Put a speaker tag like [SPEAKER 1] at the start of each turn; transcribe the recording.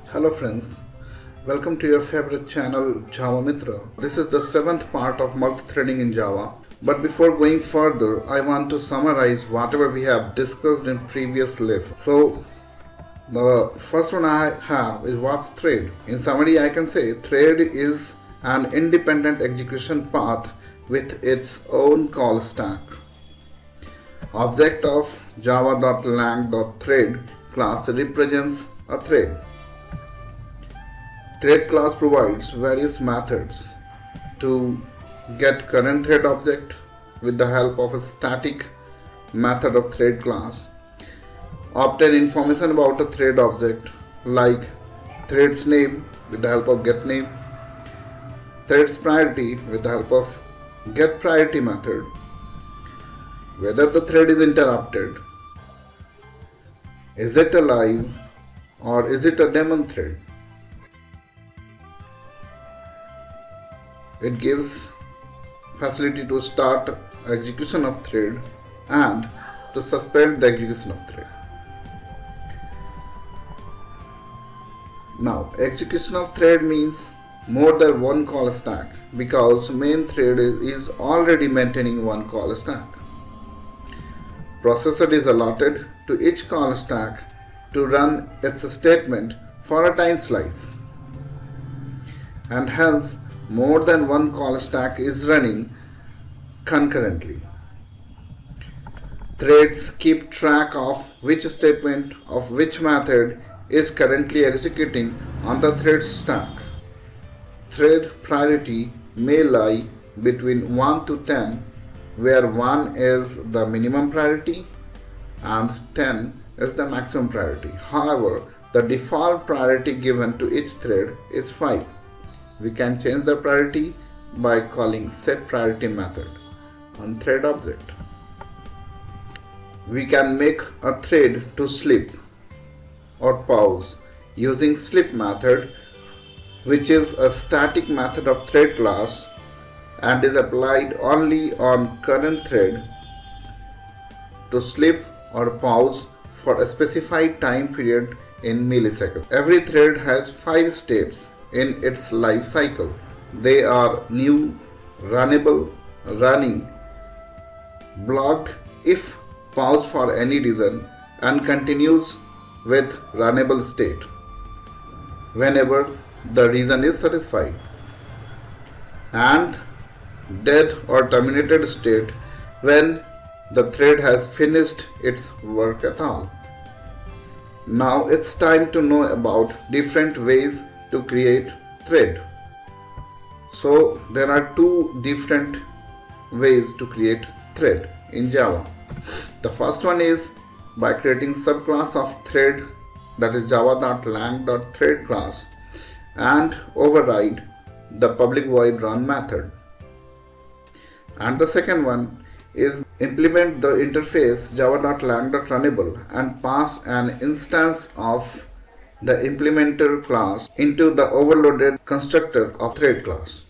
[SPEAKER 1] Hello friends, welcome to your favorite channel Java Mitra. This is the 7th part of multi-threading in Java. But before going further, I want to summarize whatever we have discussed in previous lessons. So the first one I have is what's thread. In summary, I can say thread is an independent execution path with its own call stack. Object of java.lang.thread class represents a thread. Thread class provides various methods to get current thread object with the help of a static method of thread class, obtain information about a thread object like thread's name with the help of getName, thread's priority with the help of getPriority method, whether the thread is interrupted, is it alive or is it a daemon thread. It gives facility to start execution of thread and to suspend the execution of thread. Now, execution of thread means more than one call stack because main thread is already maintaining one call stack. Processor is allotted to each call stack to run its statement for a time slice, and hence more than one call stack is running concurrently. Threads keep track of which statement of which method is currently executing on the thread stack. Thread priority may lie between 1 to 10, where 1 is the minimum priority and 10 is the maximum priority. However, the default priority given to each thread is 5. We can change the priority by calling setPriority method on thread object. We can make a thread to sleep or pause using sleep method, which is a static method of thread class and is applied only on current thread to sleep or pause for a specified time period in milliseconds. Every thread has 5 states in its life cycle. They are new, runnable, running, blocked if paused for any reason, and continues with runnable state whenever the reason is satisfied, and dead or terminated state when the thread has finished its work at all. Now it's time to know about different ways to create thread. So there are two different ways to create thread in Java. The first one is by creating subclass of thread, that is java.lang.thread class, and override the public void run method. And the second one is implement the interface java.lang.runnable and pass an instance of the implementer class into the overloaded constructor of thread class.